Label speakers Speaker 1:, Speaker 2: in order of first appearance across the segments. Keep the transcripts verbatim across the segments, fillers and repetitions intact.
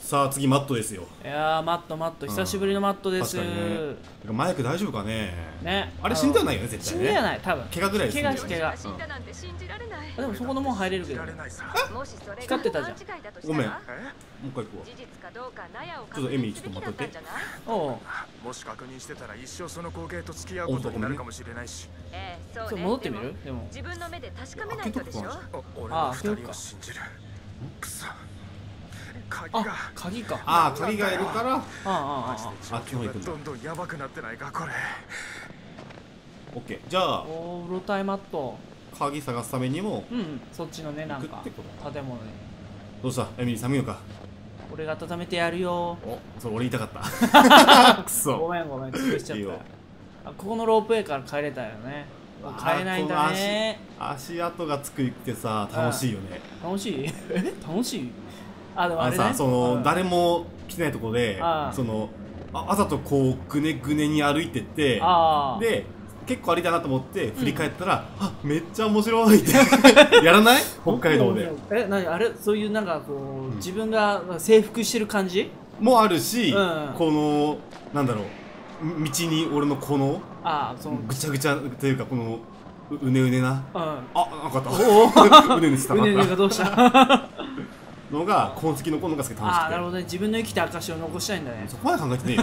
Speaker 1: さあ次マットですよ。
Speaker 2: いやーマットマット久しぶりのマットです。
Speaker 1: 確かにね。マイク大丈夫かね。
Speaker 2: ね。
Speaker 1: あれ死んではないよね絶
Speaker 2: 死
Speaker 1: 対ね。
Speaker 2: んではない多分。
Speaker 1: 怪我ぐらいですね。
Speaker 2: 怪我し怪我。でもそこのもん入れるけど。光ってたじゃん。
Speaker 1: ごめん。もう一回行くわ。ちょっとエミリーちょっと待っといて。
Speaker 2: おう。
Speaker 3: もし確認してたら一生その光景と付き合うことになるかもしれないし。
Speaker 2: そう戻ってみる？でも。
Speaker 4: 自分の目で確かめないとでしょ。
Speaker 3: 俺は二人を信じる。くそ。鍵が。
Speaker 2: あ、鍵か。
Speaker 1: ああ、鍵がいるから。あ
Speaker 2: あああ
Speaker 1: あ。あっちの方行くんだ。
Speaker 3: どんどんやばくなってないかこれ。
Speaker 1: オッケー。じゃあ。
Speaker 2: おお、うろたえマット。
Speaker 1: 鍵探すためにも。
Speaker 2: うん、そっちのねなんか建物に。
Speaker 1: どうしたエミリー寒いのか。
Speaker 2: 俺が温めてやるよ。
Speaker 1: お、それ俺言いたかった。くそ。
Speaker 2: ごめんごめん潰しちゃった。あ、ここのロープウェイから帰れたよね。帰れないんだね。
Speaker 1: 足跡がつくってさ楽しいよね。
Speaker 2: 楽しい？え楽しい？あでもあれね。
Speaker 1: さその誰も来てないとこでそのあざとこうぐねぐねに歩いてってで結構歩いたなと思って振り返ったらあめっちゃ面白いってやらない？北海道で。
Speaker 2: え何あれそういうなんかこう自分が征服してる感じ？
Speaker 1: もあるしこのなんだろう。道に俺のこのぐちゃぐちゃというかこのうねうねなあなんかあったうねうねしたなうねうねがどうしたのが痕跡のこのが好き楽しくて
Speaker 2: ああなるほどね自分の生きた証を残したいんだね
Speaker 1: そこまで考えてねえよ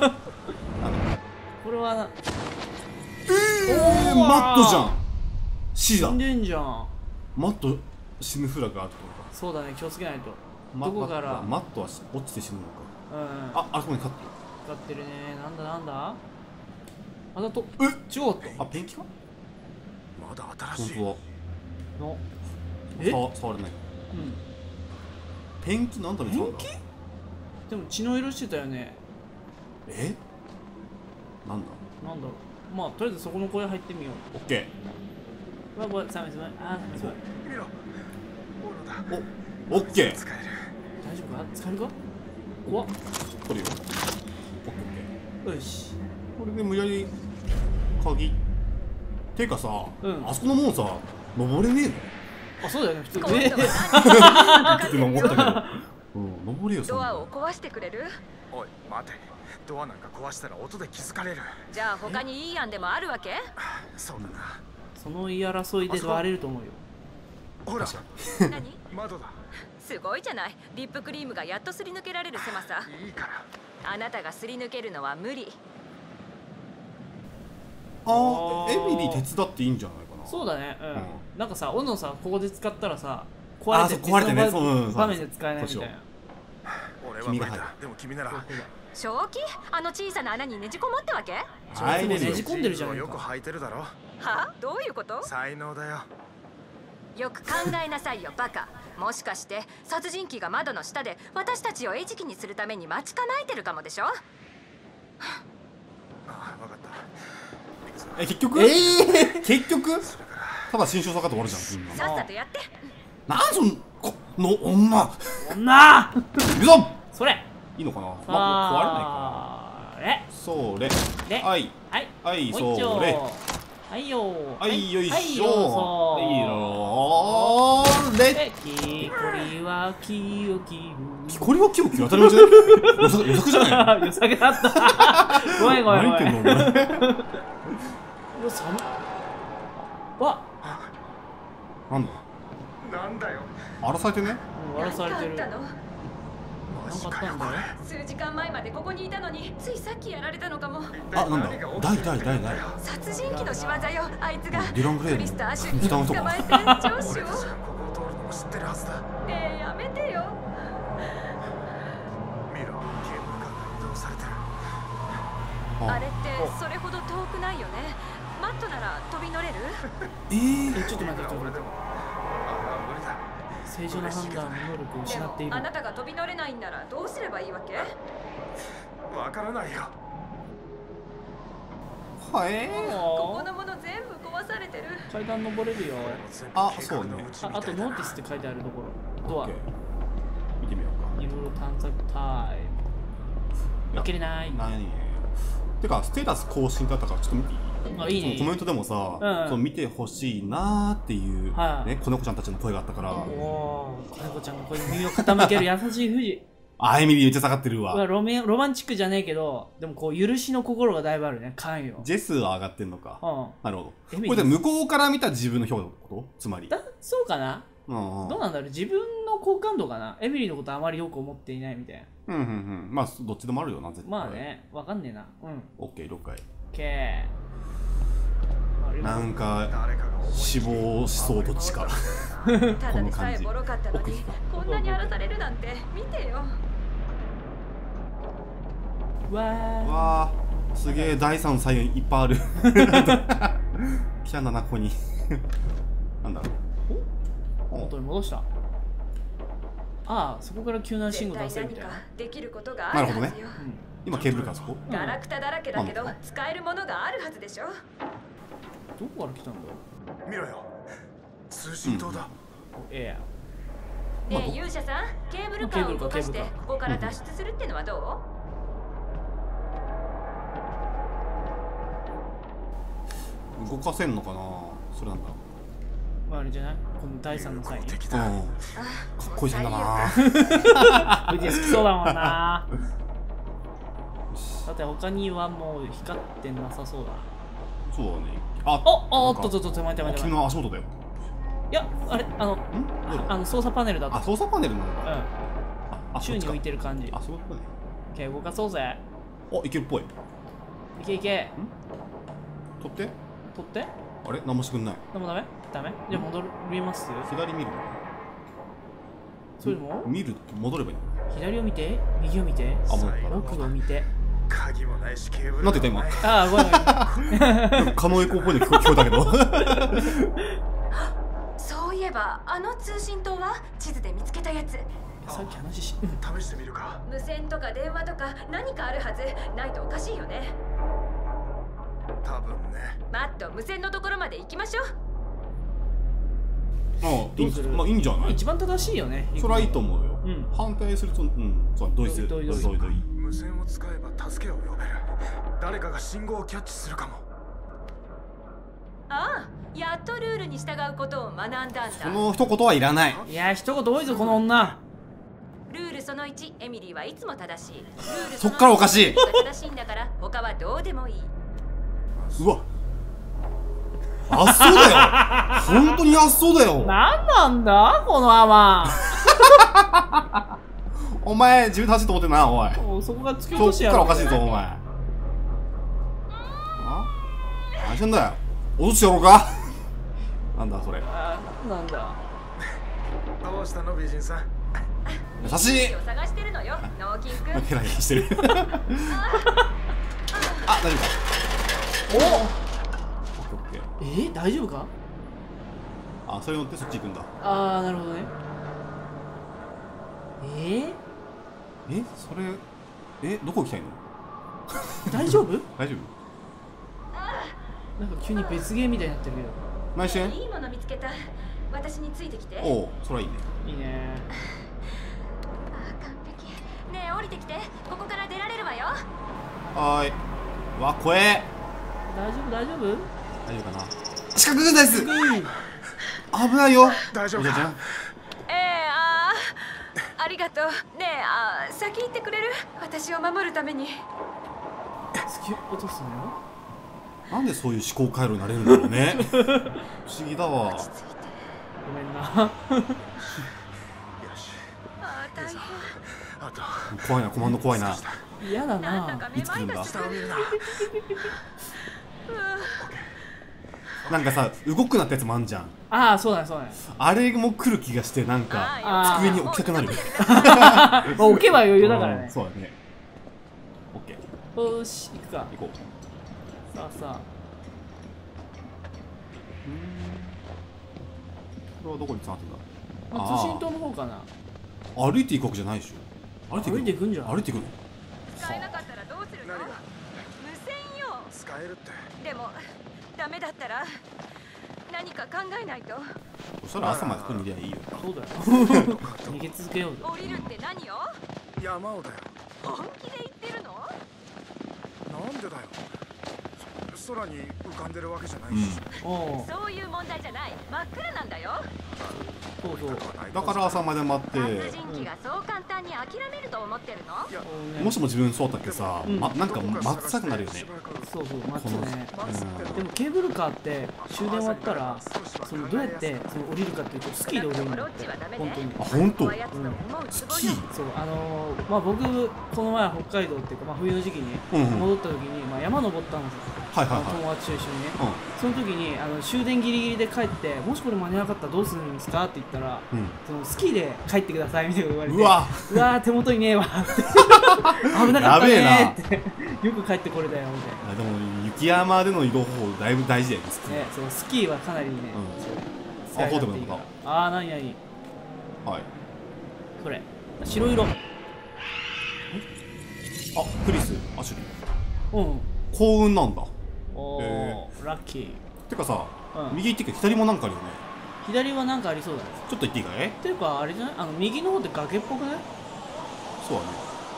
Speaker 2: これは
Speaker 1: えーマットじゃん C だ
Speaker 2: 死んでんじゃん
Speaker 1: マット死ぬフラグがあるってことか
Speaker 2: そうだね気をつけないとどこから
Speaker 1: マットは落ちて死ぬのかああそこにカット
Speaker 2: 使ってるねなんだなんだあだとえ違うって
Speaker 1: あペンキか
Speaker 3: まだ新しい
Speaker 1: 本当だえ触れないうんペンキなんだろうペンキ
Speaker 2: でも血の色してたよね
Speaker 1: えなんだ
Speaker 2: なんだろうまあとりあえずそこの小屋入ってみよう
Speaker 1: オッケ
Speaker 2: ーわわ寒い寒いあー寒い
Speaker 3: 見ろ
Speaker 1: おオッケー
Speaker 3: 使える
Speaker 2: 大丈夫か使えるか怖っ
Speaker 1: 取るよ
Speaker 2: よし
Speaker 1: これで無理やり鍵てかさ、うん、あそこのもんさ登れねえの
Speaker 2: あそうだよね普通にえ
Speaker 1: って思ったけど、うん、登れよ
Speaker 4: ドアを壊してくれる
Speaker 3: おい待てドアなんか壊したら音で気づかれる
Speaker 4: じゃあ他にいい案でもあるわけ
Speaker 3: そうだな
Speaker 2: その言い争いで割れると思うよ
Speaker 3: ほら
Speaker 4: 何
Speaker 3: 窓だ
Speaker 4: すごいじゃないリップクリームがやっとすり抜けられる狭さ
Speaker 3: いいから
Speaker 4: あなたがすり抜けるのは無理
Speaker 1: ああエミリー手伝っていいんじゃないかな
Speaker 2: そうだねうん、うん、なんかさ斧のさここで使ったらさ壊れて
Speaker 1: 壊れてねそう、
Speaker 2: 場面で使えないみたいな
Speaker 3: 俺は無理だでも君なら
Speaker 4: 正気あの小さな穴にねじ込もったわけ
Speaker 2: はいねじ込んでるじゃん
Speaker 3: よく履いてるだろ
Speaker 4: はどういうこと
Speaker 3: 才能だよ
Speaker 4: よく考えなさいよバカもしかして殺人鬼が窓の下で私たちを餌食にするために待ち構えてるかもでしょあ
Speaker 3: あ分かった
Speaker 1: え結局えー、結局ただ新商作かと終わるじゃん
Speaker 4: さっさとやって
Speaker 1: なんそんこの女
Speaker 2: 女
Speaker 1: 行くぞ
Speaker 2: それ
Speaker 1: いいのかなまあ壊れないかなそれはい
Speaker 2: はい
Speaker 1: はいそれ
Speaker 2: はいよ
Speaker 1: はいよいしょはいよーれ
Speaker 2: 木こりは木を切る
Speaker 1: 木こりは木を切る当たり前じゃない予測じゃない
Speaker 2: 予測だったごめんごめんごめん
Speaker 1: 何言ってんのお前
Speaker 2: うわ寒っわ
Speaker 1: なんだ
Speaker 3: なんだよ
Speaker 1: 荒らされてね
Speaker 2: 荒らされてる
Speaker 4: 何か
Speaker 2: あったんだよ
Speaker 4: 数時間前までここにいたのについさっきやられたのかも
Speaker 1: あなんだ大大大大
Speaker 4: 殺人鬼の仕業よあいつが
Speaker 1: ディラングレー
Speaker 4: クリスとアシュに捕まえて上司を
Speaker 3: ここを通るのも知ってるはずだ
Speaker 4: ねえやめてよ
Speaker 3: 見ろケーブルカーが移動されてる
Speaker 4: あれってそれほど遠くないよねマットなら飛び乗れる
Speaker 1: えー、
Speaker 2: えちょっと待ってちょっと待って正常な判断の能力を失っている
Speaker 4: あなたが飛び乗れないんならどうすればいいわけ
Speaker 3: わからないよ
Speaker 1: はえ
Speaker 4: ーここのもの全部壊されてる
Speaker 2: 階段登れるよ
Speaker 1: あそうね
Speaker 2: ああとノーティスって書いてあるところドア
Speaker 1: 見てみようか
Speaker 2: いろいろ探索タイム開けれない
Speaker 1: 何てかステータス更新だったからちょっと見ていい
Speaker 2: あいいね
Speaker 1: コメントでもさ、うん、その見てほしいなーっていう、はい、ね子猫ちゃんたちの声があったから。
Speaker 2: おお、子猫ちゃんの声に耳を傾ける優しい富士。
Speaker 1: あ、エミリーめっちゃ下がってるわ。
Speaker 2: ロメロマンチックじゃねえけど、でもこう許しの心がだいぶあるね。関与。
Speaker 1: ジェスは上がってんのか。
Speaker 2: うん。
Speaker 1: なるほど。これで向こうから見た自分の評価のことつまり。
Speaker 2: だそうかな。
Speaker 1: うん、うん。
Speaker 2: どうなんだろう、自分の好感度かな。エミリーのことあまりよく思っていないみたい
Speaker 1: な。うんうんうん。まあどっちでもあるよな絶対。
Speaker 2: まあね、わかんねえな。うん。
Speaker 1: オッケー了解。
Speaker 2: オッケ
Speaker 1: ー。なんか死亡しそうどっちか。
Speaker 4: ただでさえボロかったのにこんなに荒らされるなんて見てよ。
Speaker 2: わー
Speaker 1: わー、すげえ第三左右いっぱいある。来たんだなここに。なんだろ
Speaker 2: う。元に戻した。ああ、そこから救難信号出せみたいな。
Speaker 4: できることがあるはずよ。
Speaker 1: なるほどね。今ケーブルかそこ。
Speaker 4: ガラクタだらけだけど使えるものがあるはずでしょ。
Speaker 2: どこから来たんだ。
Speaker 3: 見ろよ。通信塔だ。
Speaker 2: え
Speaker 4: え。ねえ勇者さん、ケーブルカーを動かしてここから脱出するってのはど
Speaker 1: う？動かせんのかな。それなんだ。
Speaker 2: まああれじゃない？この第三の際に。かっ
Speaker 1: こいいじゃんだな。
Speaker 2: 無事好きそうだもんな。だって他にはもう光ってなさそうだ。
Speaker 1: そうだね。あ、
Speaker 2: おっとっとっと手前手前手前。
Speaker 1: 君の足元だよ。
Speaker 2: いや、あれ、あの、あの操作パネルだと。
Speaker 1: あ、操作パネルなんだ。
Speaker 2: うん。宙に浮いてる感じ。
Speaker 1: あ、そういうことね。
Speaker 2: オッケー、動かそうぜ。
Speaker 1: お、いけるっぽい。
Speaker 2: いけいけ。
Speaker 1: 取って。
Speaker 2: 取って。
Speaker 1: あれ、何もしてくんない。
Speaker 2: 何もダメ？ダメ？じゃあ戻ります？
Speaker 1: 左見る。
Speaker 2: それも？
Speaker 1: 見る戻ればいい。
Speaker 2: 左を見て、右を見て、
Speaker 1: あ、もう
Speaker 2: 奥を見て。
Speaker 3: 鍵もないしケーブル。
Speaker 1: なんて言った今。
Speaker 2: ああ、ごめんごめん。
Speaker 1: カノエコっぽいの聞こえたけど。
Speaker 4: そういえばあの通信塔は地図で見つけたやつ。
Speaker 2: さっき話し、
Speaker 3: 試してみるか。
Speaker 4: 無線とか電話とか何かあるはず。ないとおかしいよね。
Speaker 3: 多分ね。
Speaker 4: マット、無線のところまで行きましょう。
Speaker 1: ああ、いい、まあいいんじゃない。
Speaker 2: 一番正しいよね。
Speaker 1: それはいいと思うよ。反対すると、うん、そうドイツ、ドイツ、ドイツ。
Speaker 3: 無線を使えば助けを呼べる。誰かが信号をキャッチするかも。
Speaker 4: ああ、やっとルールに従うことを学んだんだ。
Speaker 1: その一言はいらない。
Speaker 2: いや、一言多いぞこの女。
Speaker 4: ルールそのいち、エミリーはいつも正しい。ルール
Speaker 1: そっからおかしい。
Speaker 4: 正しいんだから他はどうでもいい。
Speaker 1: うわ。あっそうだよ。本当にあっそうだよ。
Speaker 2: なんなんだこの甘。
Speaker 1: お前自分で走って思ってんな、おい。
Speaker 2: そこが突き落としや
Speaker 1: ろ。そっからおかしいぞ、お前。あ？何してんだよ。落としてやろうか。なんだそれ。
Speaker 2: あ、なんだ。
Speaker 3: どうしたの美人さん。
Speaker 1: 優しい。
Speaker 4: 探してるのよ、ノーキン君。
Speaker 1: ヘラヘラしてる。あ、大丈夫か。
Speaker 2: お。え、大丈夫か。
Speaker 1: あ、それ乗ってそっち行くんだ。
Speaker 2: ああ、なるほどね。えー、
Speaker 1: え、それ、え、どこ行きたいの。
Speaker 2: 大丈夫。
Speaker 1: 大丈夫。
Speaker 2: なんか急に別ゲーみたいになってるけど。
Speaker 1: 内緒。
Speaker 4: いいもの見つけた。私についてきて。
Speaker 1: おお、それはいいね。
Speaker 2: いいね。
Speaker 4: あ、完璧。ねえ、降りてきて。ここから出られるわよ。
Speaker 1: はーい。わ、怖え。
Speaker 2: 大丈夫、大丈夫。
Speaker 1: 大丈夫かな。四角軍です。危ないよ。
Speaker 3: 大丈夫か。
Speaker 4: ええ、ああ、ありがとう。ねえ、あ、先行ってくれる。私を守るために。
Speaker 2: 突き落とすのよ。
Speaker 1: なんでそういう思考回路になれるんだろうね。不思議だわ。
Speaker 2: ごめんな。
Speaker 3: よし。
Speaker 4: あ、大変。
Speaker 3: あと。
Speaker 1: 怖いな、コマンド怖いな。
Speaker 2: 嫌だな。
Speaker 1: いつ来るんだ。
Speaker 3: 下を見るな。
Speaker 1: なんかさ、動くなったやつもあんじゃん。
Speaker 2: ああ、そうだね、そうだね。
Speaker 1: あれも来る気がして、なんか机に置きたくなる。
Speaker 2: 置けば余裕だからね。
Speaker 1: そうだね。オッケ
Speaker 2: ー。よし、行くか。
Speaker 1: 行こう。
Speaker 2: さあさあ。
Speaker 1: うん。これはどこに繋がってんだ。
Speaker 2: まあ、通信塔の方かな。
Speaker 1: 歩いていくわけじゃないでしょ。
Speaker 2: 歩いていくんじゃん。
Speaker 1: 歩いていくの。
Speaker 4: 使えなかったらどうするの。無線よ。
Speaker 3: 使えるって。
Speaker 4: でもダメだったら何か考えないと。
Speaker 1: そしたら朝までここにいりゃいいよ。
Speaker 2: そうだよ。逃げ続けようぜ。
Speaker 4: 降りるって何よ。
Speaker 3: 山をだよ。
Speaker 4: 本気で言ってるの。
Speaker 3: なんでだよ。空に浮かんでるわけじゃないし、
Speaker 4: うん、そういう問題じゃない。真っ暗なんだよ。
Speaker 2: そうそう。
Speaker 1: だから朝まで待って。
Speaker 4: 殺人鬼がそう簡単に諦めると思ってるの？
Speaker 1: もしも自分そうだったっけさ、ま、なんか待ちたくなるよね。
Speaker 2: そうそう、待つね。でもケーブルカーって終電終わったら、そのどうやってその降りるかっていうとスキーで降りるんだって。本当に。
Speaker 1: あ、本当？うん。スキー？
Speaker 2: そう、あのー、まあ僕この前北海道っていうか、まあ冬の時期に戻った時に、まあ山登ったんですよ。はいはいはい。友達と一緒にね。その時にあの終電ギリギリで帰って、もしこれ間に合わなかったらどうするんですかって言ったら、そのスキーで帰ってくださいみたいな言われて、うわうわ手元にねえわって危なかったねってよく帰ってこれだよみたいな。
Speaker 1: でも雪山での移動方法だいぶ大事だよね。
Speaker 2: そうスキーはかなりね。
Speaker 1: あ、ほうでもか。
Speaker 2: ああ、なになに。
Speaker 1: はい。
Speaker 2: これ白色。あ、
Speaker 1: クリス、アシュリ
Speaker 2: ー。うん。
Speaker 1: 幸運なんだ。
Speaker 2: おお、ラッキー。
Speaker 1: てかさ、右行ってけ左もなんかあるよね。
Speaker 2: 左はなんかありそうだね。
Speaker 1: ちょっと行っていいかい？
Speaker 2: っていうかあれじゃない？あの右の方って崖っぽくない？
Speaker 1: そうだね。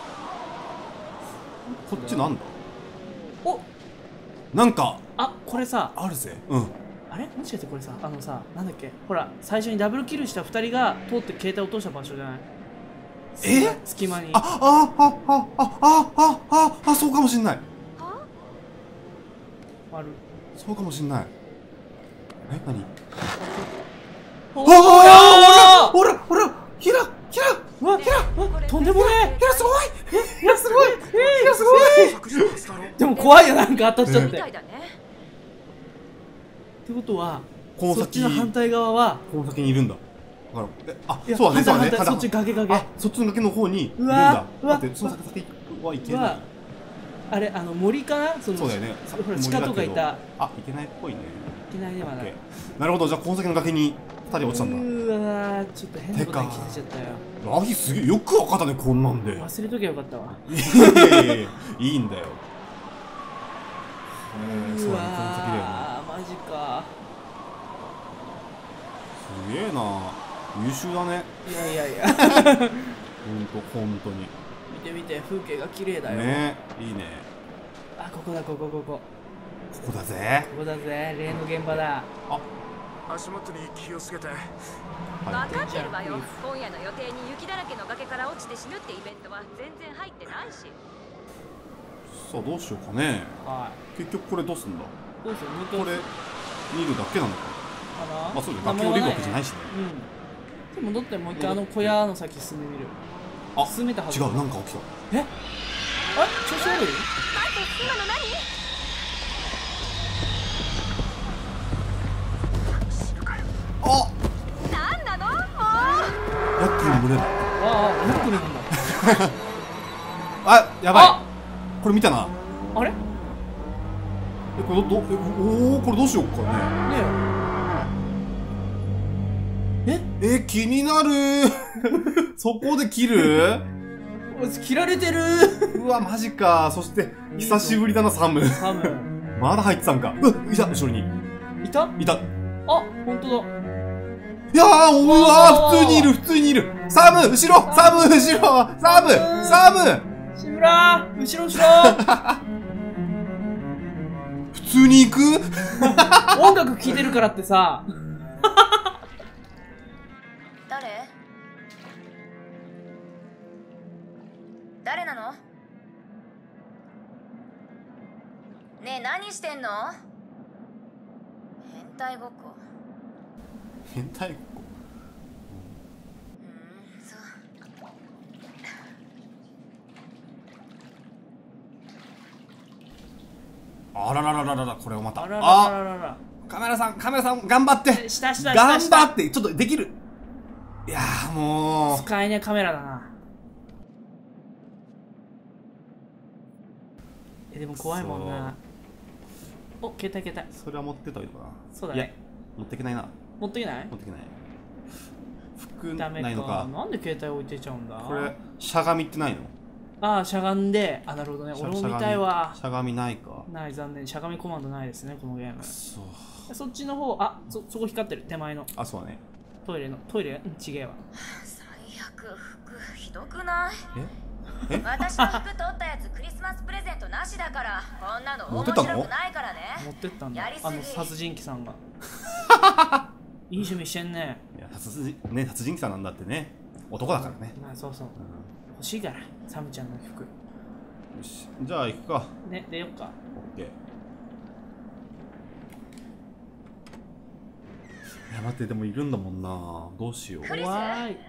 Speaker 1: こっちなんだ？
Speaker 2: お、
Speaker 1: なんか
Speaker 2: あ、これさ
Speaker 1: あるぜ。うん。
Speaker 2: あれもしかしてこれさ、あのさ、なんだっけ、ほら最初にダブルキルしたふたりが通って携帯落とした場所じゃない？
Speaker 1: え？
Speaker 2: 隙間に。
Speaker 1: あああああああああ、そうかもしんない。
Speaker 2: ある。そう
Speaker 1: かもしんない。え、何？
Speaker 2: おお、
Speaker 1: ほらほらヒラヒラ
Speaker 2: うわ、ヒラとんでもねえ。
Speaker 1: ヒラすごい。ヒラすごい。ヒラすごい。
Speaker 2: でも怖いよ、なんか当たっちゃって。ってことはそっちの反対側は
Speaker 1: この先にいるんだ。あ、そうだね、そうだね。
Speaker 2: そっち崖崖。
Speaker 1: あ、そっちの崖の方にいるんだ。待って、その先はいけない。
Speaker 2: あれ、あの森かな？
Speaker 1: そうだよね。
Speaker 2: ほら鹿とかいた。
Speaker 1: あ、いけないっぽいね。
Speaker 2: いけないね、まだ。
Speaker 1: なるほど、じゃあこの先の崖にふたり落ちたんだ。
Speaker 2: うわ、ちょっと変なことに気づいちゃったよ。
Speaker 1: ラヒすげえ、よくわかったね、こんなんで。
Speaker 2: 忘れときゃよかったわ。
Speaker 1: いやいやいやいいんだよ。
Speaker 2: うわ、マジか。
Speaker 1: すげえな、優秀だね。
Speaker 2: いやいやいや。ほん
Speaker 1: と本当に。
Speaker 2: 見て見て、風景が綺麗だよ。
Speaker 1: ね、いいね。
Speaker 2: あ、ここだ、ここここ。
Speaker 1: ここだぜ。
Speaker 2: ここだぜ、例の現場だ。
Speaker 3: あ、足元に気をつけて。
Speaker 4: 分かってるわよ。今夜の予定に雪だらけの崖から落ちて死ぬってイベントは全然入ってないし。
Speaker 1: さあどうしようかね。
Speaker 2: はい。
Speaker 1: 結局これどうすんだ。
Speaker 2: どうする？
Speaker 1: これ見るだけなのか。まあそうだね。崖降りるわけじゃないしね。
Speaker 2: うん。でもだってもう一回あの小屋の先進んでみる。
Speaker 1: あ、
Speaker 2: 進めたはず。
Speaker 1: 違う、なんか起きた。
Speaker 2: え？あれ？調子悪い？
Speaker 4: 待って、今の何？
Speaker 1: あ、
Speaker 4: なんなの？もう。
Speaker 1: ヤックルの群れだ。
Speaker 2: ああ、ヤックルなんだ。
Speaker 1: あ、やばい。これ見たな。
Speaker 2: あれ？
Speaker 1: え、これどどおお、これどうしようかね。
Speaker 2: ねえ。
Speaker 1: え、え、気になる。そこで切る？
Speaker 2: 切られてる。
Speaker 1: うわ、マジか。そして久しぶりだな、サム。
Speaker 2: サム。
Speaker 1: まだ入ってたんか。うわ、いた、後ろに。
Speaker 2: いた？
Speaker 1: いた。
Speaker 2: あ、本当だ。
Speaker 1: いやー、うわー、普通にいる、普通にいる。サム、後ろ、サム、後ろ、サム、サム。
Speaker 2: 志村、後ろ後ろ。
Speaker 1: 普通に行く？
Speaker 2: 音楽聴いてるからってさ。
Speaker 4: 誰？誰なの？ねえ、何してんの？変態ごっこ。
Speaker 1: 変態ごっこ。
Speaker 4: うん、そう。
Speaker 1: あらららららら、これをまた。
Speaker 2: あららららら。
Speaker 1: カメラさん、カメラさん、頑張って。
Speaker 2: したしたした。
Speaker 1: 頑張って、ちょっとできる。いやー、もう。
Speaker 2: 使えねえカメラだな。え、でも怖いもんな。お、携帯携帯。
Speaker 1: それは持ってたいのかな。
Speaker 2: そうだね。
Speaker 1: 持っていけないな。
Speaker 2: 持っていけない？
Speaker 1: 持っていけない。服
Speaker 2: ダメ
Speaker 1: ないのか。
Speaker 2: なんで携帯置いてちゃうんだ。
Speaker 1: これしゃがみってないの？
Speaker 2: ああ、しゃがんで、あ、なるほどね。俺も見たいわ。
Speaker 1: しゃがみないか。
Speaker 2: ない、残念。しゃがみコマンドないですね、このゲーム。
Speaker 1: そう。
Speaker 2: そっちの方、あ、そそこ光ってる、手前の。
Speaker 1: あ、そうだね。
Speaker 2: トイレの、トイレ？うん、ちげえわ。
Speaker 4: 最悪、服ひどくない？
Speaker 1: え？
Speaker 4: 私の服取ったやつクリスマスプレゼントなしだから、こんなの面白くないからね。
Speaker 2: 持ってったんだ。あの殺人鬼さんが。 い趣味してんね。
Speaker 1: いや殺人ね殺人鬼さんなんだってね、男だからね。
Speaker 2: まあそうそう、欲しいからサムちゃんの服。よ
Speaker 1: し、じゃあ行くか
Speaker 2: ね。出よっか。
Speaker 1: オッケー。いや待って、でもいるんだもんな。どうしよう。
Speaker 2: 怖い。
Speaker 4: ジョッシ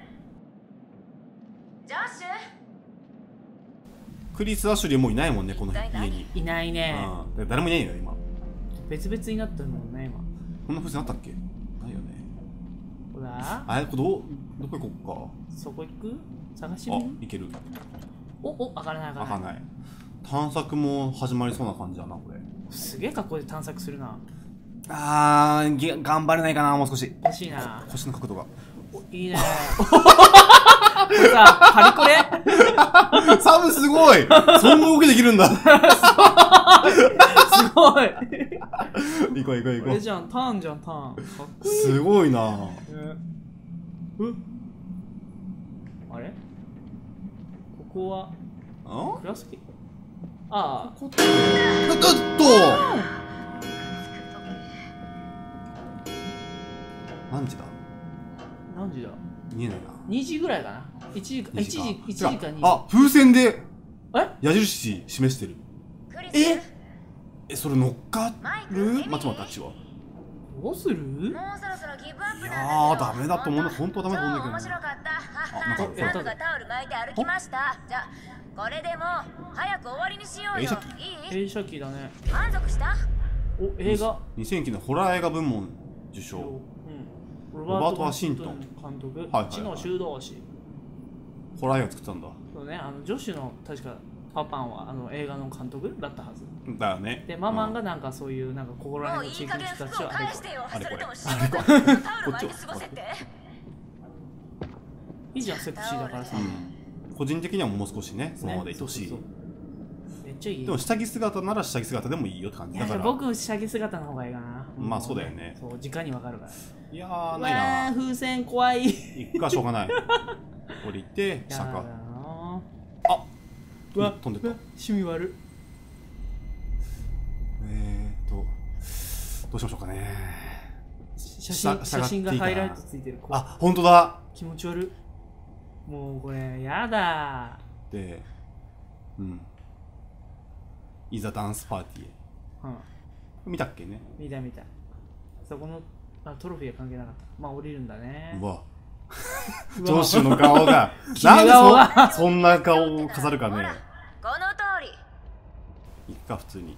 Speaker 1: ュクリス・アシュリーもういないもんね、この家に。
Speaker 2: いないね。
Speaker 1: うん、誰もいないよ今。
Speaker 2: 別々になってるもんね今。
Speaker 1: こんな風になったっけ？ないよね。
Speaker 2: ほら
Speaker 1: あれ、これどうどこ行こう
Speaker 2: か。そこ行く？探してみる？
Speaker 1: あ、行ける。
Speaker 2: おお、開かない開かない。
Speaker 1: 開かない。探索も始まりそうな感じだな、これ。
Speaker 2: すげえ格好で探索するな。
Speaker 1: あー、頑張れないかな、もう少し。
Speaker 2: 欲しいな。
Speaker 1: 腰の角度が。
Speaker 2: いいね。これさ、パリコレ
Speaker 1: サムすごい。そんな動きできるんだ。す
Speaker 2: ごい。
Speaker 1: 行こう行こう行こう。
Speaker 2: これじゃん、ターンじゃん、ターン。かっこいい。
Speaker 1: すごいな。
Speaker 2: えうあれここは
Speaker 1: あ
Speaker 2: クラスキああ
Speaker 1: ここってだっと何時だ
Speaker 2: 何時だ
Speaker 1: 見えないな。
Speaker 2: にじぐらいかな。いちじかいちじいちじかにじ。
Speaker 1: あ、風船で
Speaker 2: え
Speaker 1: 矢印示してる。ええ、それ乗っかる？待って待って、あっちは
Speaker 2: どうする？
Speaker 4: もうそろそろギブアップなんだけど。
Speaker 1: いやー、ダメだと思うんだ。本当はダメだと思うんだけど。
Speaker 4: 面白かった。
Speaker 1: あ、なんか
Speaker 4: サムがタオル巻いて歩きました。じゃあこれでも早く終わりにしようよ。いい？
Speaker 2: 映写機だね。
Speaker 4: 満足した？
Speaker 2: お、映画
Speaker 1: にせんきゅうねんホラー映画部門受賞。
Speaker 2: うん、
Speaker 1: ロバート・ワシントン
Speaker 2: 監督、
Speaker 1: はいはいはい、
Speaker 2: 知の修道士。
Speaker 1: ホラー映画作ったんだ。
Speaker 2: そうね、あの女子の確かパパンはあの映画の監督だったはず
Speaker 1: だよね。
Speaker 2: でママンがなんかそういうなんか心根の地域の人たちを
Speaker 4: あれこれあれこれ
Speaker 1: こっち
Speaker 2: いいじゃん、セクシーだからさ、
Speaker 1: うん、個人的にはもう少しねそのままでいてほしい、ね、そうそうそう、
Speaker 2: めっちゃいい。
Speaker 1: でも下着姿なら下着姿でもいいよって感じだから。
Speaker 2: 僕下着姿の方がいいかな。
Speaker 1: まあそうだよね。
Speaker 2: そう、直にわかるから。
Speaker 1: いやー、ないな。
Speaker 2: 風船怖い。
Speaker 1: 行くかしょうがない。降りて坂。あ、うわ、飛んでった。
Speaker 2: 趣味悪。
Speaker 1: えーっとどうしましょうかね。
Speaker 2: 写真写真がハイライトついてる。
Speaker 1: あ、本当だ。
Speaker 2: 気持ち悪い。もうこれやだ。
Speaker 1: で、うん。いざダンスパーティーへ。うん。見たっけね。
Speaker 2: 見た見た。そこのあトロフィーは関係なかった。まあ降りるんだね。
Speaker 1: うわ。ジョシュの顔がなんで そ, そんな顔を飾るかね。
Speaker 4: この通
Speaker 1: り。いくか普通に。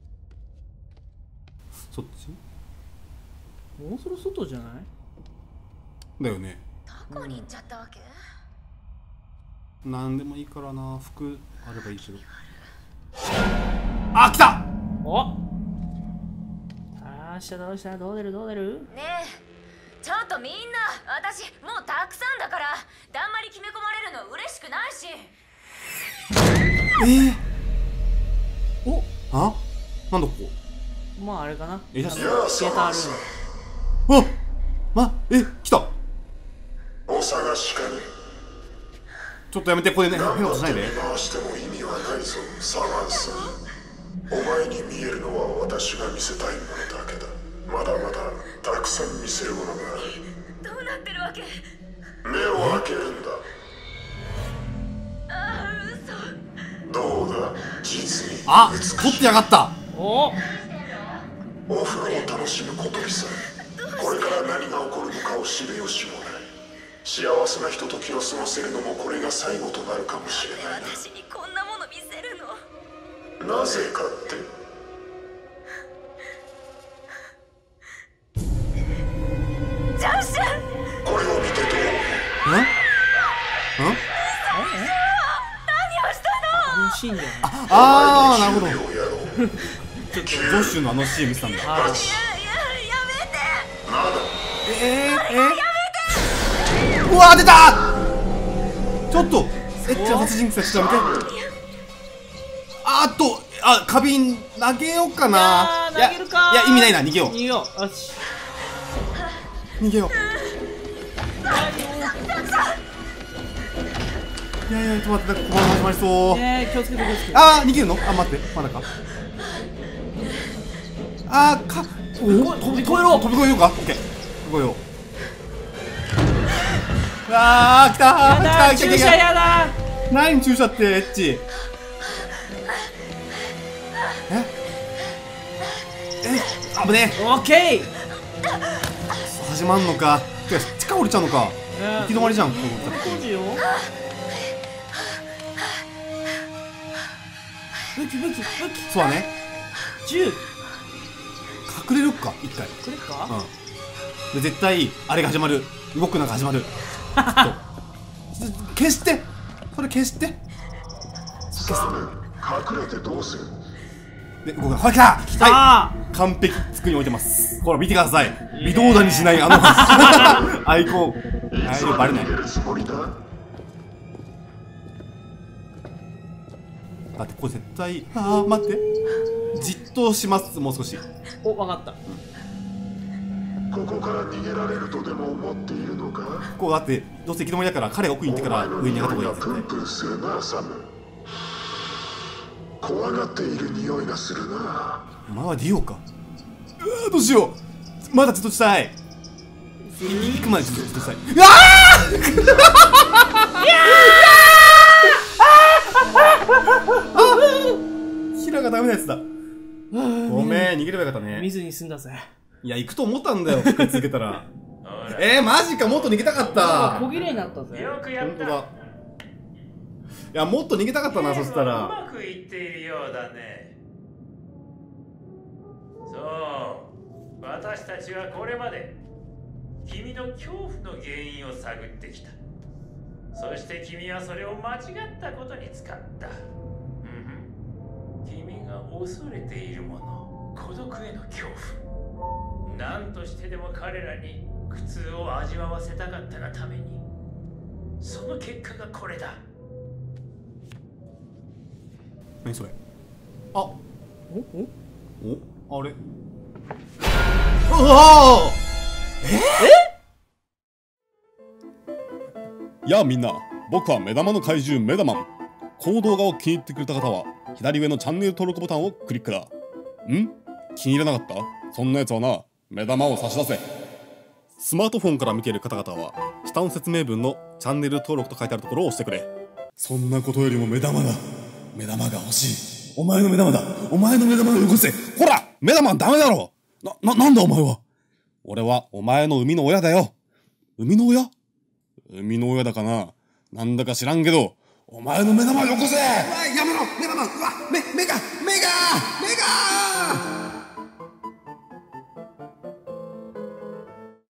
Speaker 1: そっち？
Speaker 2: もうそろ外じゃない？
Speaker 1: だよね。
Speaker 4: どこに行っちゃったわけ？
Speaker 1: うん、なんでもいいからな、服あればいいけど。あ、来た！
Speaker 2: おっ！どうしたどうしたどう出るどう出る？
Speaker 4: ねえ、ちょっとみんな、私もうたくさんだからだんまり決め込まれるの嬉しくないし。
Speaker 1: えー、おあなんだここ。
Speaker 2: まああれかな。
Speaker 1: え、シ
Speaker 2: アタールー
Speaker 1: ム。あま、え、来た。
Speaker 3: お探しかね。
Speaker 1: ちょっとやめて、これね、変なことしないで。
Speaker 3: 回しても意味はないぞ、サマンサ。お前に見えるのは私が見せたいものだけだ。まだまだたくさん見せるものがある。
Speaker 4: どうなってるわけ？
Speaker 3: 目を開けるんだ。
Speaker 4: ああ、嘘。
Speaker 3: どうだ、実に
Speaker 1: あ、取ってやがった。
Speaker 2: お
Speaker 3: お風呂を楽しむことにさ。これから何が起こるのかを知る由もない。幸せなひとときを過ごせるのもこれが最後となるかもしれない。
Speaker 4: 私にこんなもの見せるの？
Speaker 3: なぜかって？
Speaker 4: ジャンシュン！
Speaker 3: これを見てどう？
Speaker 1: ん？ん？
Speaker 4: 何をしたの？
Speaker 2: シーンだよね。
Speaker 1: ああ、なるほど。ちょっとジョッシュのあのシーン見てたんだ。
Speaker 4: いやいや、やめて。
Speaker 1: えー、えー、うわー出た。ちょっとエッチな殺人鬼さんちょっとやめて。あーっと、あ、花瓶投げようかな。
Speaker 2: 投げるか。
Speaker 1: いや、いや意味ないな、逃げよう。
Speaker 2: 逃げよう。よし。
Speaker 1: 逃げよう。いやいや、ちょっと待って、ここまで始まりそう。
Speaker 2: えー、気をつけて気をつけて。
Speaker 1: あー、逃げるの？あ、待って、まだか。あー、か、お、飛び越えろ。飛び越えようか。オッケー。飛び越えよう。 あー来たー来たー来た
Speaker 2: 注射やだ。
Speaker 1: 何注射ってエッチ。ええ危ねえ。
Speaker 2: オッケー
Speaker 1: 始まんのか。てか地下降りちゃうのか。行き止まりじゃんここ。
Speaker 2: そうじよ。武器武器武器。
Speaker 1: そうだね。
Speaker 2: 銃隠
Speaker 1: れるか一回。
Speaker 2: 隠れるか。
Speaker 1: うん。で絶対あれが始まる。動くのが始まる。消して。それ消して。
Speaker 3: サム隠れてどうする。
Speaker 1: で動く。ほら来た。
Speaker 2: 来た。
Speaker 1: はい、完璧机に置いてます。ほら見てください。微動だにしないあのアイコン。あれバレない。だってこれ絶対。ああ待って。じっとします。もう少し。
Speaker 2: おわかった。
Speaker 3: ここから逃げられるとでも思っているのか。
Speaker 1: こうだってどうせ行き止まりだから彼が奥に行ってから上に上がった方がいいですよね。
Speaker 3: プンプンするなサム。怖がっている匂いがするな。
Speaker 1: お前はディオか。うわどうしよう。まだずっとしたい。行くまでずっとしたい。うわーヒラがダメなやつだ。ごめん逃げればよかったね。
Speaker 2: 見ずに済んだぜ。
Speaker 1: いや行くと思ったんだよ。服つけたらえー、マジか。もっと逃げたかった。
Speaker 2: 小切れになったぜ。
Speaker 5: よくやった。
Speaker 1: 本当だ。いやもっと逃げたかったな。そしたら
Speaker 5: うまくいっているようだね。そう私たちはこれまで君の恐怖の原因を探ってきた。そして君はそれを間違ったことに使った。うん、君が恐れているもの、孤独への恐怖。何としてでも彼らに苦痛を味わわせたかったがために、その結果がこれだ。
Speaker 1: 何それ。あおおおあれ。うわえ
Speaker 6: えやあみんな、僕は目玉の怪獣メダマン。この動画を気に入ってくれた方は左上のチャンネル登録ボタンをクリックだ。ん気に入らなかった？そんなやつはな、目玉を差し出せ。スマートフォンから見ている方々は下の説明文のチャンネル登録と書いてあるところを押してくれ。そんなことよりも目玉だ。目玉が欲しい。お前の目玉だ。お前の目玉をよこせ。ほら目玉ダメだろ。な、な、なんだお前は。俺はお前の生みの親だよ。生みの親？生みの親だかな。なんだか知らんけど、お前の目玉をよこせ。うわやめろ目玉。うわ目、目が目が目が